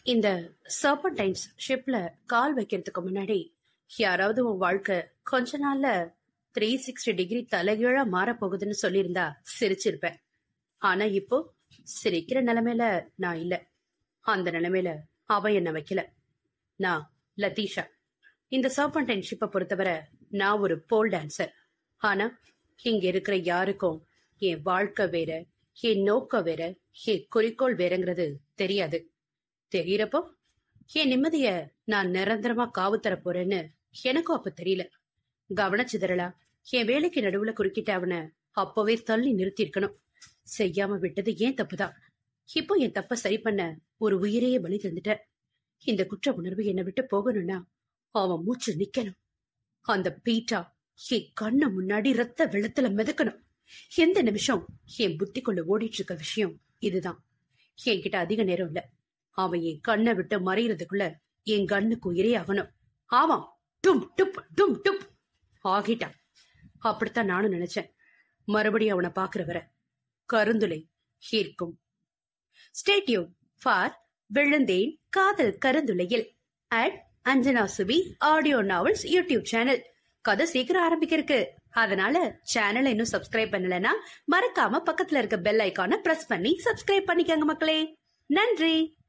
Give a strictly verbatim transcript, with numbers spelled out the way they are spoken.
இந்த சர்பன்டைன்ஸ் ஷிப்ல கால் வைக்கிறதுக்கு முன்னாடி யாராவது உன் வாழ்க்கை கொஞ்ச நாள்ல த்ரீ சிக்ஸ்டி டிகிரி தலைகீழா மாறப்போகுதுன்னு சொல்லியிருந்தா சிரிச்சிருப்பேன். ஆனா இப்போ சிரிக்கிற நிலைமையில நான் இல்ல. அந்த நிலைமையில அவன் என்ன வைக்கல. நான் லதீஷா. இந்த சர்பன்டைன் ஷிப்பை பொறுத்தவரை நான் ஒரு போல் டான்சர். ஆனா இங்க இருக்கிற யாருக்கும் என் வாழ்க்கை வேற, என் நோக்கம் வேற, என் குறிக்கோள் வேறங்கிறது தெரியாது. தெரியறப்போ என் நிம்மதிய நான் நிரந்தரமா காவு தர போறேன்னு எனக்கும் அப்ப தெரியல. கவனச்சிதறலா என் வேலைக்கு நடுவுல குறுக்கிட்ட அவனை அப்பவே தள்ளி நிறுத்தி இருக்கணும். செய்யாம விட்டது ஏன் தப்புதான். இப்போ என் தப்ப சரி பண்ண ஒரு உயிரையே பலி தந்துட்ட. இந்த குற்ற உணர்வு என்னை விட்டு போகணும்னா அவன் மூச்சு நிக்கணும். அந்த பீட்டா என் கண்ணு முன்னாடி ரத்த வெள்ளத்துல மிதக்கணும். எந்த நிமிஷம் என் புத்திக்குள்ள ஓடிட்டு இருக்க விஷயம் இதுதான். என்கிட்ட அதிக நேரம் இல்ல. அவன் என் கண்ணை விட்டு மறைகிறதுக்குள்ள என் கண்ணுக்கு உயிரே ஆகணும். ஆவான் டும் டுப் டும் டுப் ஆகிட்டான். அப்படித்தான் நானும் நினைச்சேன். மறுபடியும் அவனை பாக்குற வர கருந்துளை ஈர்க்கும். ஸ்டே டியூன் ஃபார் விழுந்தேன் காதல் கருந்துளையில் at Anjana Subi audio novels YouTube channel. கதை சீக்கிரம் ஆரம்பிக்க இருக்கு. அதனால சேனலை இன்னும் சப்ஸ்கிரைப் பண்ணலன்னா மறக்காம பக்கத்துல இருக்க பெல் ஐக்கான பிரஸ் பண்ணி சப்ஸ்கிரைப் பண்ணிக்கங்க மக்களே. நன்றி.